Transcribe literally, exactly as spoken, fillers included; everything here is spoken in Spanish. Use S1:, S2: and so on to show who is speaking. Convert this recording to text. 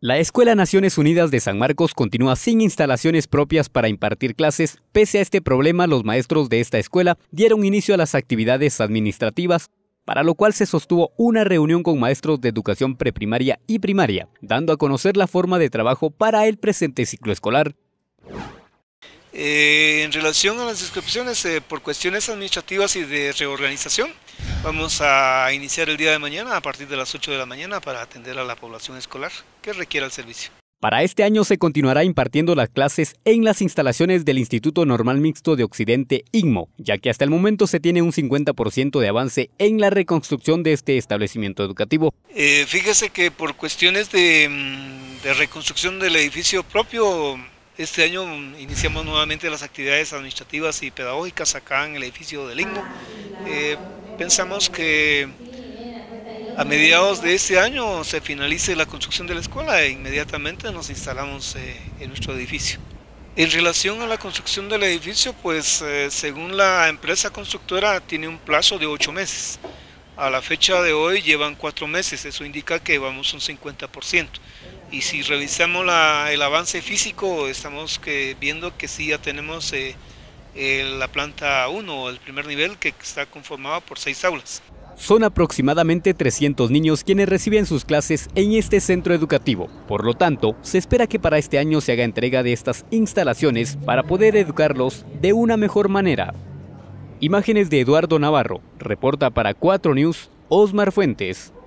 S1: La Escuela Naciones Unidas de San Marcos continúa sin instalaciones propias para impartir clases. Pese a este problema, los maestros de esta escuela dieron inicio a las actividades administrativas, para lo cual se sostuvo una reunión con maestros de educación preprimaria y primaria, dando a conocer la forma de trabajo para el presente ciclo escolar.
S2: Eh, en relación a las inscripciones, eh, por cuestiones administrativas y de reorganización, vamos a iniciar el día de mañana a partir de las ocho de la mañana para atender a la población escolar que requiera el servicio.
S1: Para este año se continuará impartiendo las clases en las instalaciones del Instituto Normal Mixto de Occidente, I N M O, ya que hasta el momento se tiene un cincuenta por ciento de avance en la reconstrucción de este establecimiento educativo.
S2: Eh, fíjese que por cuestiones de, de reconstrucción del edificio propio, este año iniciamos nuevamente las actividades administrativas y pedagógicas acá en el edificio del I N M O. Eh, pensamos que a mediados de este año se finalice la construcción de la escuela e inmediatamente nos instalamos eh, en nuestro edificio. En relación a la construcción del edificio, pues eh, según la empresa constructora tiene un plazo de ocho meses. A la fecha de hoy llevan cuatro meses, eso indica que vamos un cincuenta por ciento. Y si revisamos la, el avance físico, estamos que, viendo que sí ya tenemos eh, eh, la planta uno, el primer nivel, que está conformada por seis aulas.
S1: Son aproximadamente trescientos niños quienes reciben sus clases en este centro educativo. Por lo tanto, se espera que para este año se haga entrega de estas instalaciones para poder educarlos de una mejor manera. Imágenes de Eduardo Navarro. Reporta para cuatro News, Osmar Fuentes.